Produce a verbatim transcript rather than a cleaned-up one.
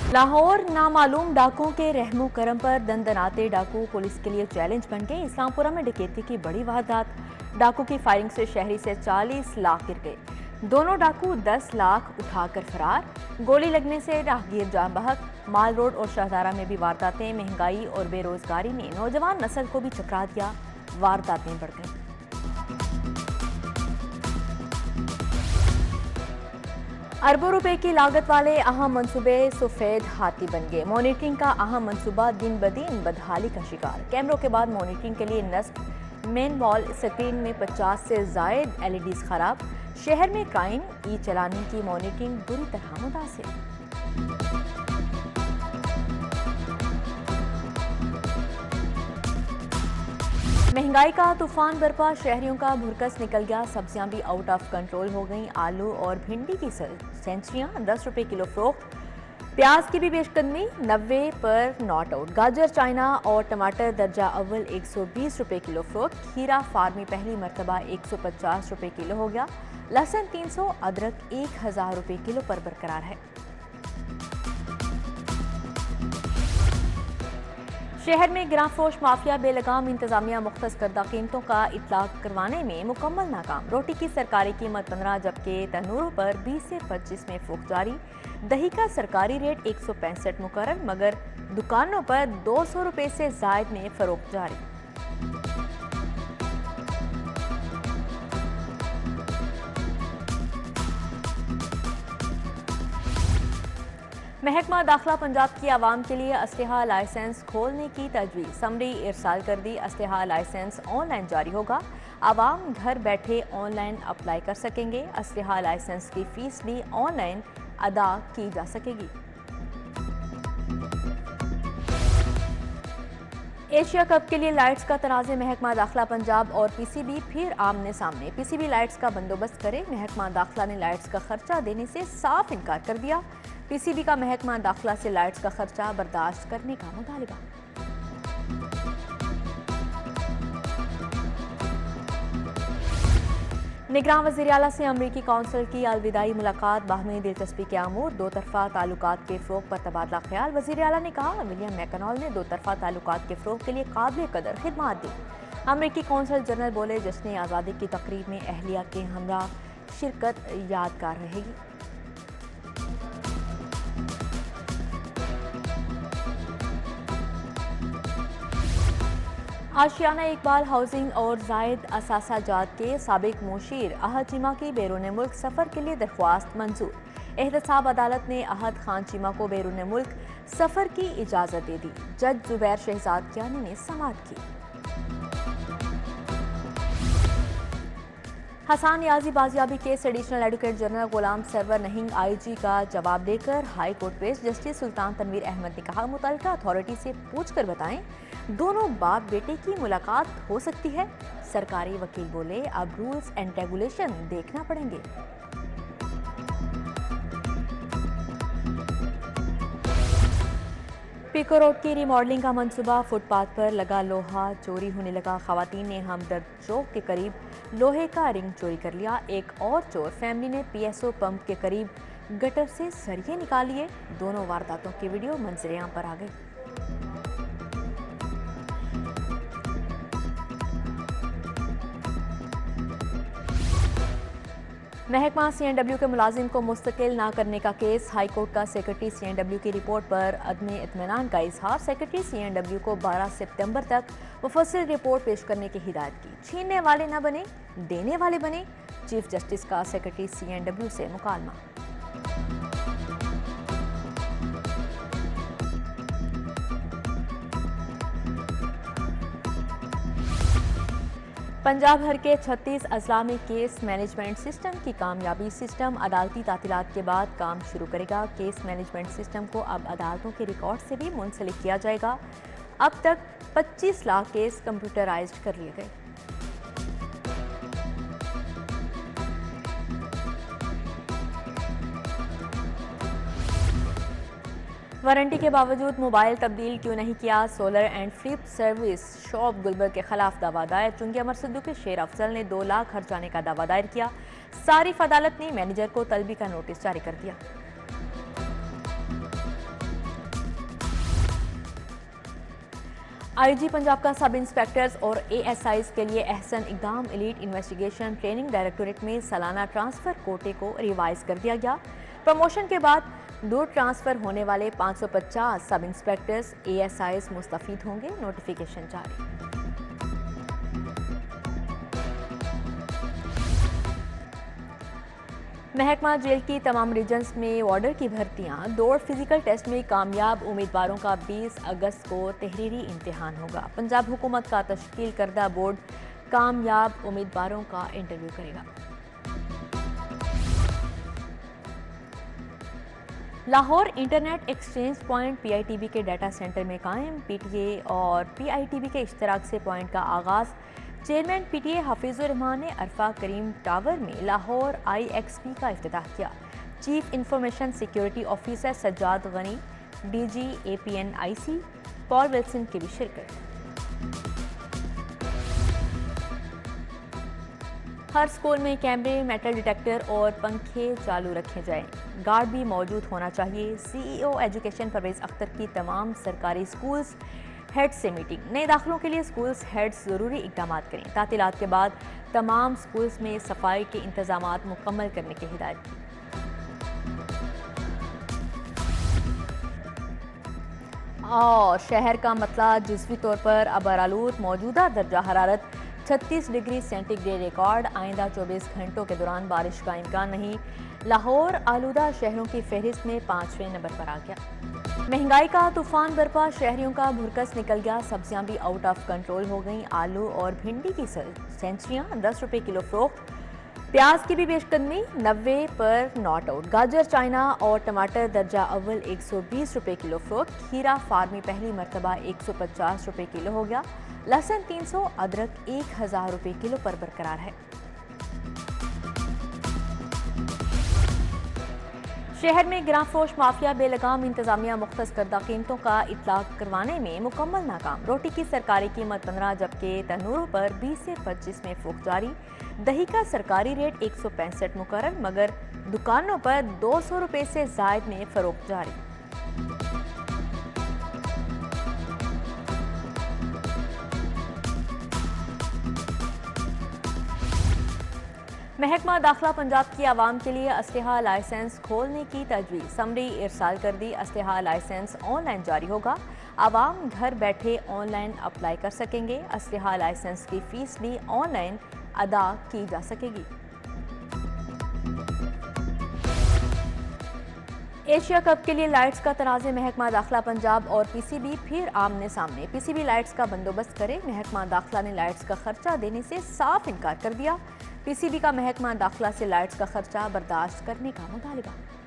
लाहौर नामालूम डाकुओं के रहमो करम पर दंदनाते डाकू पुलिस के लिए चैलेंज बन गए। इस्लामपुरा में डकैती की बड़ी वारदात, डाकू की फायरिंग से शहरी से चालीस लाख गिर गए। दोनों डाकू दस लाख उठाकर फरार, गोली लगने से राहगीर जान बहक। माल रोड और शाहदारा में भी वारदातें, महंगाई और बेरोजगारी ने नौजवान नस्ल को भी चकरा दिया, वारदातें बढ़ गईं। अरबों रुपए की लागत वाले अहम मंसूबे सफेद हाथी बन गए। मॉनिटरिंग का अहम मंसूबा दिन ब दिन बदहाली का शिकार। कैमरों के बाद मॉनिटरिंग के लिए नस्ब मेन वॉल स्क्रीन में पचास से जायद एलईडीज खराब। शहर में क्राइम, ई चलानी की मॉनिटरिंग बुरी तरह मुतासिर। महंगाई का तूफान बरपा, शहरियों का भुरकस निकल गया। सब्जियां भी आउट ऑफ कंट्रोल हो गईं। आलू और भिंडी की सेंचुरियां दस रुपए किलो फरोख्त। प्याज की भी पेशकदमी नब्बे पर नॉट आउट। गाजर, चाइना और टमाटर दर्जा अव्वल एक सौ बीस रुपए किलो फरोख्त। खीरा फार्मी पहली मरतबा एक सौ पचास रुपए किलो हो गया। लहसुन तीन सौ, अदरक एक हजार रुपए किलो पर बरकरार है। शहर में गिराफरोश माफिया बेलगाम, इंतजामिया मुख्तस करदा कीमतों का इतलाक करवाने में मुकम्मल नाकाम। रोटी की सरकारी कीमत पंद्रह, जबकि तनूरों पर बीस से पच्चीस में फूक जारी। दही का सरकारी रेट एक सौ पैंसठ मुकर्रर, मगर दुकानों पर दो सौ रुपये से जायद में फरोख्त जारी। महकमा दाखिला पंजाब की आवाम के लिए असलहा लाइसेंस खोलने की तजवीज़। समरी इरसाल कर दी। असलहा लाइसेंस ऑनलाइन जारी होगा। आवाम घर बैठे ऑनलाइन अप्लाई कर सकेंगे। असलहा लाइसेंस की फीस भी ऑनलाइन अदा की जा सकेगी। एशिया कप के लिए लाइट्स का तनाज़े, महकमा दाखिला पंजाब और पीसीबी फिर आमने सामने। पीसीबी लाइट्स का बंदोबस्त करे, महकमा दाखिला ने लाइट्स का खर्चा देने से साफ इनकार कर दिया। पीसीबी का महकमा दाखिला से लाइट्स का खर्चा बर्दाश्त करने का मुतालिबा। निगरान वज़ीर आला से अमरीकी कौंसल की अलविदाई मुलाकात, बाहमी दिलचस्पी के आमूर। दो तरफा ताल्लुकात के फ़रोग़ पर तबादला ख्याल। वज़ीर आला ने कहा, विलियम मैकनॉल ने दो तरफा ताल्लुकात के फ़रोग़ के लिए काबिल कदर खिदमत दी। अमरीकी कौंसल जनरल बोले, जश्न आज़ादी की तकरीब में अहलिया के हमरा शिरकत यादगार रहेगी। आशियाना इकबाल हाउसिंग और जायद असासा जात के साबिक मुशीर अहद चीमा की बैरून मुल्क सफ़र के लिए दरख्वास्त मंजूर। एहतसाब अदालत ने अहद खान चीमा को बैरून मुल्क सफ़र की इजाज़त दे दी। जज जुबैर शहजाद कियानी ने समाअत की। हसन याजी बाजियाबी case additional advocate general Ghulam Sarwar नहींग आईजी का जवाब देकर हाई कोर्ट पेश। जस्टिस सुल्तान तनवीर अहमद ने कहा, मुतल्लिका अथॉरिटी से पूछ कर बताएं, दोनों बाप बेटे की मुलाकात हो सकती है। सरकारी वकील बोले, अब रूल्स एंड रेगुलेशन देखना पड़ेंगे। पीको रोड की रिमॉडलिंग का मंसूबा, फुटपाथ पर लगा लोहा चोरी होने लगा। खवातीन ने हमदर्द चौक के करीब लोहे का रिंग चोरी कर लिया। एक और चोर फैमिली ने पीएसओ पंप के करीब गटर से सरिये निकाल लिए। दोनों वारदातों की वीडियो मंजरेआम पर आ गई। महकमा सीएनडब्ल्यू के मुलाजिम को मुस्तकिल ना करने का केस। हाईकोर्ट का सेक्रेटरी सीएनडब्ल्यू की रिपोर्ट पर अदम इत्मीनान का इजहार। सेक्रेटरी सीएनडब्ल्यू को बारह सितंबर तक मुफस्सिल रिपोर्ट पेश करने की हिदायत की। छीनने वाले न बने, देने वाले बने। चीफ जस्टिस का सेक्रेटरी सीएनडब्ल्यू से मुकालमा। पंजाब भर के छत्तीस अजला में केस मैनेजमेंट सिस्टम की कामयाबी। सिस्टम अदालती तातीलात के बाद काम शुरू करेगा। केस मैनेजमेंट सिस्टम को अब अदालतों के रिकॉर्ड से भी मुंसलिक किया जाएगा। अब तक पच्चीस लाख केस कंप्यूटराइज्ड कर लिए गए। वारंटी के बावजूद मोबाइल तब्दील क्यों नहीं किया? Solar and flip service shop Gulberg के खिलाफ दावा दायर। चुंगी अमर सिद्धू के शेर अफजल ने दो लाख खर्चाने का दावा दायर किया। सारिफ अदालत ने मैनेजर को तलबी का नोटिस जारी कर दिया। आईजी पंजाब का सब इंस्पेक्टर्स और एएसआईज के लिए एहसन इकदाम एलीट इन्वेस्टिगेशन ट्रेनिंग डायरेक्टोरेट में सालाना ट्रांसफर कोटे को रिवाइज कर दिया गया। प्रमोशन के बाद दूर ट्रांसफर होने वाले पाँच सौ पचास सब इंस्पेक्टर्स एएसआईज मुस्तफीद होंगे। नोटिफिकेशन जारी। महकमा जेल की तमाम रीजन्स में वार्डर की भर्तियां दौड़ फिजिकल टेस्ट में कामयाब उम्मीदवारों का बीस अगस्त को तहरीरी इम्तिहान होगा। पंजाब हुकूमत का तश्कील करदा बोर्ड कामयाब उम्मीदवारों का इंटरव्यू करेगा। Lahore internet exchange point PITB के डाटा सेंटर में कायम। पीटीए और पीआईटीबी के इश्तराक से पॉइंट का आगाज़। चेयरमैन पीटीए हफीजुर रहमान ने अरफा करीम टावर में लाहौर आईएक्सपी का इफ्तिताह किया। Chief information security officer Sajjad Ghani, DG APNIC Paul Wilson की भी शिरकत। हर स्कूल में कैमरे, मेटल डिटेक्टर और पंखे चालू रखे जाएं। गार्ड भी मौजूद होना चाहिए। सीईओ एजुकेशन परवेज अख्तर की तमाम सरकारी स्कूल्स हेड से मीटिंग। नए दाखिलों के लिए स्कूल्स हेड्स ज़रूरी इकदाम करें। तातीलात के बाद तमाम स्कूल्स में सफाई के इंतजाम मुकम्मल करने की हिदायत की। और शहर का मतला जुज़वी तौर पर अबरालूद। मौजूदा दर्जा हरारत छत्तीस डिग्री सेंटीग्रेड रिकॉर्ड। आइंदा चौबीस घंटों के दौरान बारिश का इम्कान नहीं। लाहौर आलूदा शहरों की फहरिस्त में पाँचवें नंबर पर आ गया। महंगाई का तूफान बरपा, शहरियों का भुरकस निकल गया। सब्जियां भी आउट ऑफ कंट्रोल हो गईं। आलू और भिंडी की सेंचुरियां दस रुपए किलो फरोख्त। प्याज की भी पेशकदमी नब्बे पर नॉट आउट। गाजर, चाइना और टमाटर दर्जा अव्वल एक सौ बीस रुपए किलो फरोख्त। खीरा फार्मी पहली मरतबा एक सौ पचास रुपए किलो हो गया। लहसुन तीन सौ, अदरक एक हजार रुपए किलो पर बरकरार है। शहर में गिराफरोश माफिया बेलगाम। इंतजामिया मुख्तस करदा कीमतों का इतलाक करवाने में मुकम्मल नाकाम। रोटी की सरकारी कीमत पंद्रह जबकि तनूरों पर बीस से पच्चीस में फूक जारी। दही का सरकारी रेट एक सौ पैंसठ मुकर्रर, मगर दुकानों पर दो सौ रुपये से जायद में फरोख्त जारी। महकमा दाखिला पंजाब की आवाम के लिए असलहा लाइसेंस खोलने की तजवीज़। समरी इरसाल कर दी। असलहा लाइसेंस ऑनलाइन जारी होगा। आवाम घर बैठे ऑनलाइन अप्लाई कर सकेंगे। असलहा लाइसेंस की फीस भी ऑनलाइन अदा की जा सकेगी। एशिया कप के लिए लाइट्स का तनाज़े। महकमा दाखिला पंजाब और पीसीबी फिर आमने सामने। पीसीबी लाइट्स का बंदोबस्त करे। महकमा दाखिला ने लाइट्स का खर्चा देने से साफ इनकार कर दिया। पीसीबी का महकमा दाखिला से लाइट्स का खर्चा बर्दाश्त करने का मुतालबा।